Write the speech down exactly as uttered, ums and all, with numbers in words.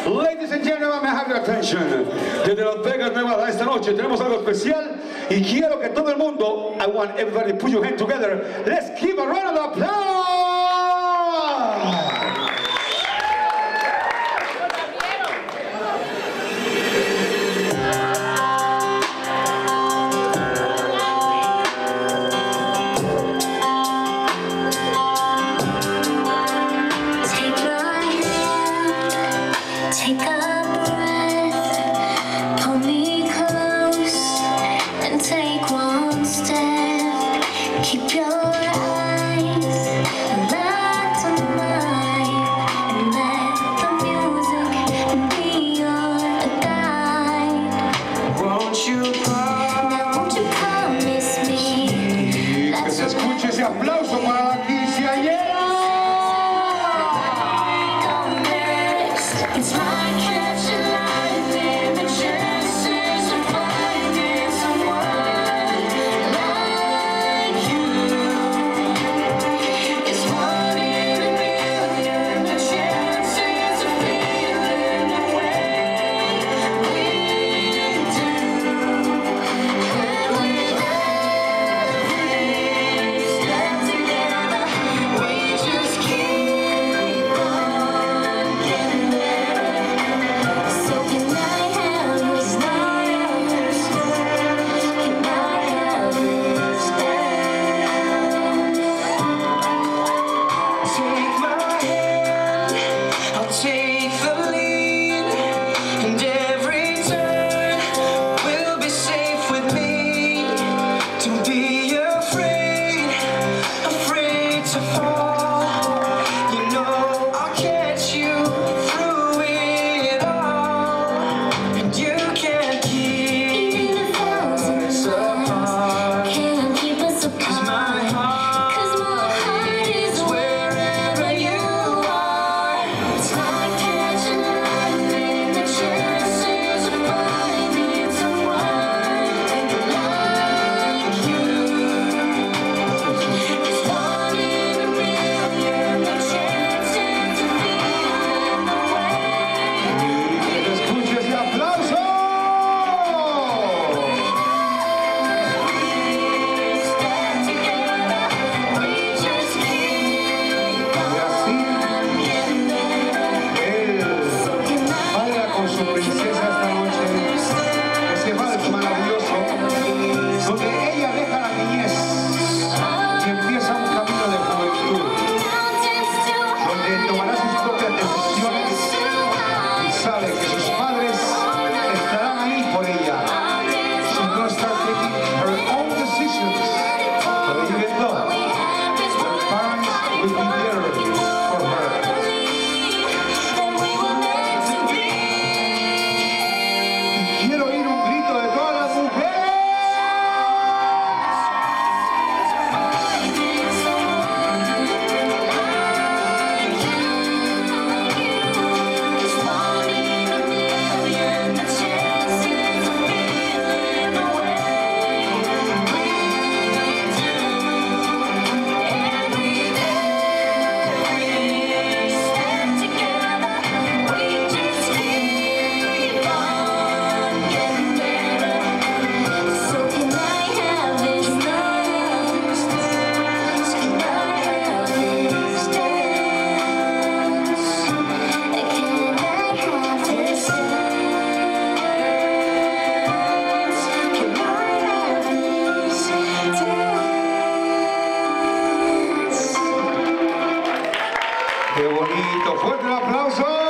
Ladies and gentlemen, may I have your attention. Desde Las Vegas, Nevada, esta noche tenemos algo especial y quiero que todo el mundo, I want everybody to put your hands together. Let's give a round of applause. Take a breath, pull me close, and take one step. Keep your eyes locked on mine, and let the music be your guide. Won't you promise? Now won't you promise me? Que se escuche ese aplauso para la quinceañera. It's like catching life in the chances of finding someone like you. It's one in a million, the chances of feeling the way we do. And with every step together, we just keep on getting there. So can I have this dance? Can I have this dance? Take my hand, I'll take the lead, and every turn will be safe with me. Don't be afraid, afraid to fall. You know I'll catch you through it all, and you can't keep Even a thousand us miles apart. can't keep us My apart. heart 'Cause my heart is wherever you are. It's like catching lightning, the chances of finding someone like you. It's one in a million, the chances of feeling the way. Que se escuche ese aplauso. Step together, we just keep on getting there. Él So can I baila con su princesa esta noche. Ese vals maravilloso donde ella deja la niñez y empieza un camino de juventud, donde tomará sus propias decisiones y sabe que sus padres estarán ahí por ella. She's gonna start taking her own decisions. But even though her parents will be there for her. Quiero oír un grito de todas las mujeres. Qué bonito, fuerte el aplauso.